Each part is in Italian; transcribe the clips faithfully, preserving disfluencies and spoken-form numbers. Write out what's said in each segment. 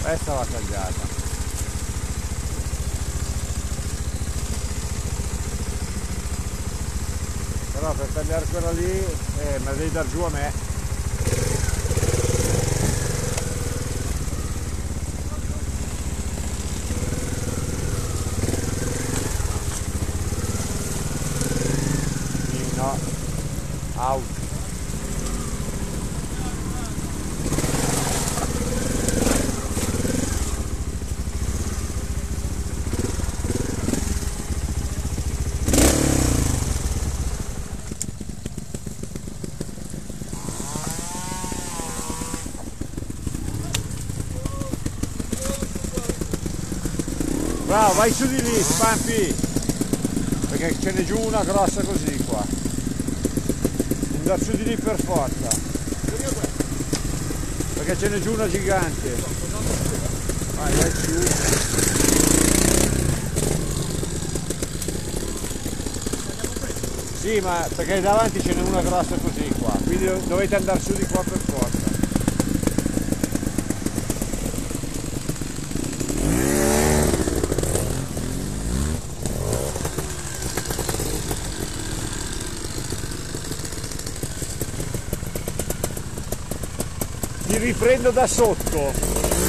questa va tagliata. Però per tagliare quella lì eh, me la devi dar giù a me. No, out. Bravo, vai su di lì, spampi, perché ce n'è giù una grossa così qua. Andare su di lì per forza, perché ce n'è giù una gigante. Vai, vai su. Sì, ma perché davanti ce n'è una grossa così qua, quindi dovete andare su di qua per forza. Ti riprendo da sotto.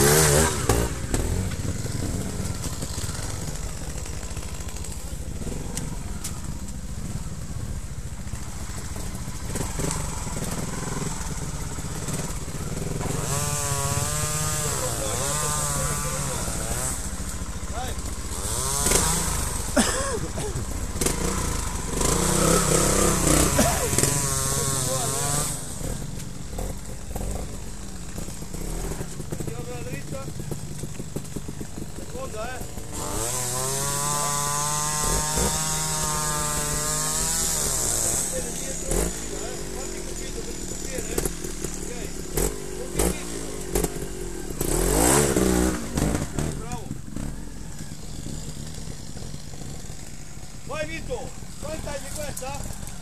Vai Vito, come tagli questa?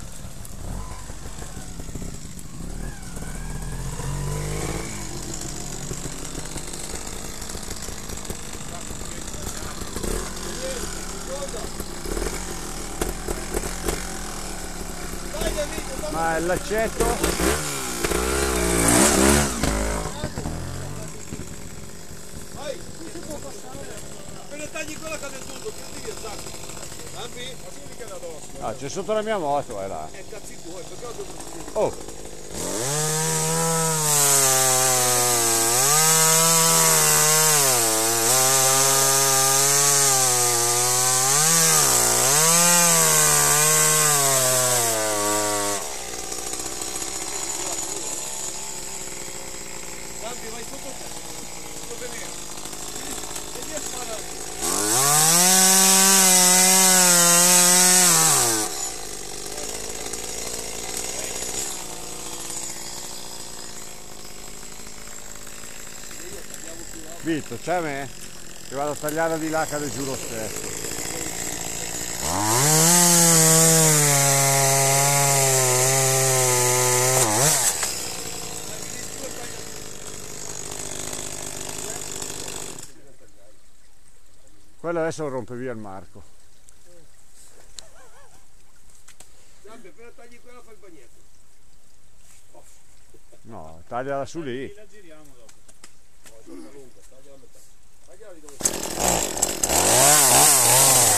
Ma il laccetto? Vai, appena tagli quella cade tutto, prendi via il sacco. Campi? Ma si mica da addosso. Ah, c'è sotto la mia moto, è là. Eh, cazzi tuoi, perché ho dovuto... Oh! Campi, vai sotto te, sotto venire. E via sparare. Vito, c'è a me? Ti vado a tagliare di là, cade giù lo stesso. Quello adesso rompe via il marco. Campi, appena tagli quella fai il bagnetto. No, tagliala su lì. La giriamo dopo. Tagliala a metà. Tagliala dove